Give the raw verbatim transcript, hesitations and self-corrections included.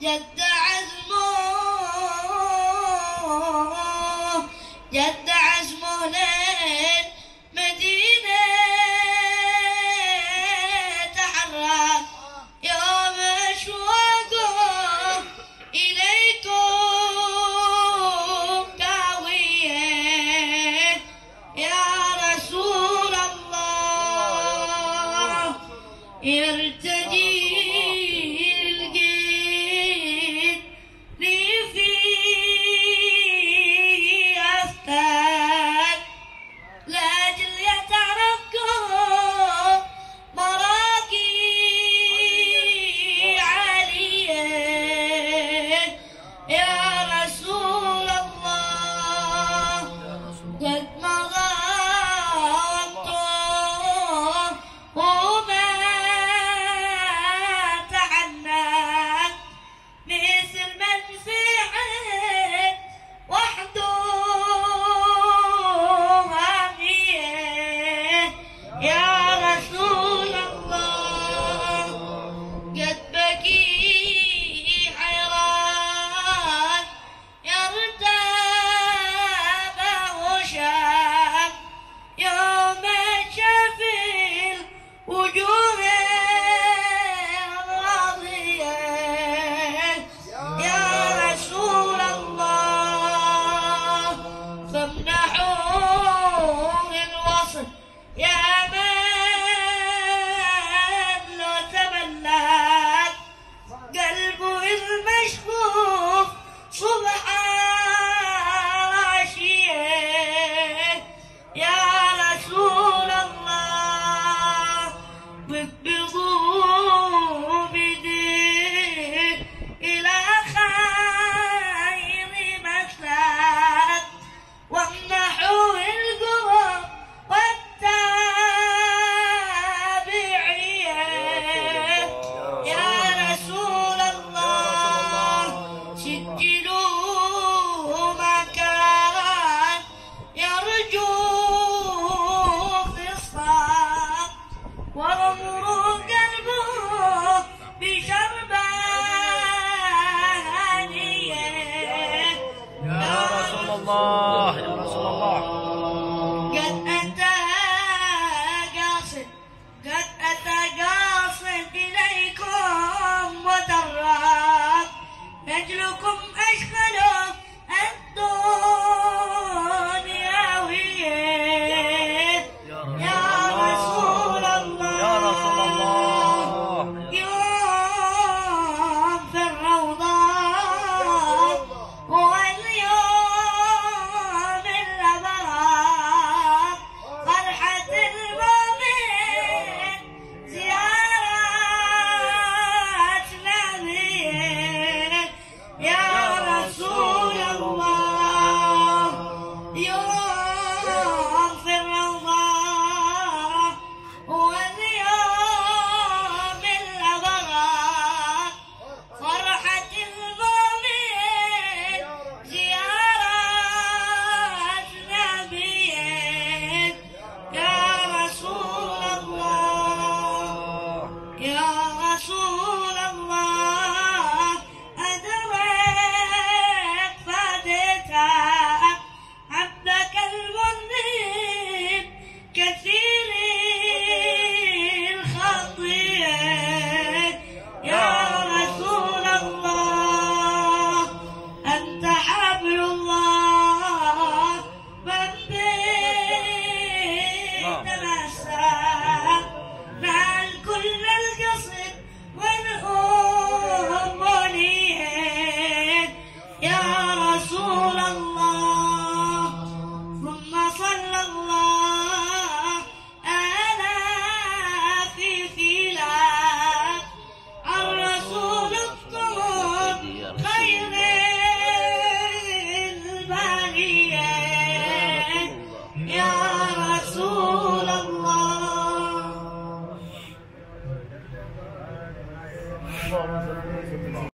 جد عزمه جد عزمه للمدينة تحرك يوم أشواقه إليكم كاوية يا رسول الله يرتدي يا من لو تملك قلبه المشغوف صبح عاشيه يا رسول الله بقبضوا بيديه إلى خير مسلك وامنحوا القرب وعمره قلبه بشربة هنية يا رسول الله يا رسول الله قد أتى قاصد قد أتى قاصد إليكم وتراب نجلكم أشغله الدنياوية يا رسول الله يوم في الروضة هو اليوم الأبرار فرحة المؤمن زيارة نبيه يا رسول الله يوم في الروضة هو اليوم الأبرار فرحة المؤمن زيارة نبيه يا رسول الله يا رسول الله أدرك فادتك عبدك المذنب كثير الخطيئة يا رسول الله أنت حبل الله من بين مساك مع كل القصد والأمنيات يا رسول الله ثم صلى الله آلاف فيلك الرسول الطهور خير البرية يا رسول الله.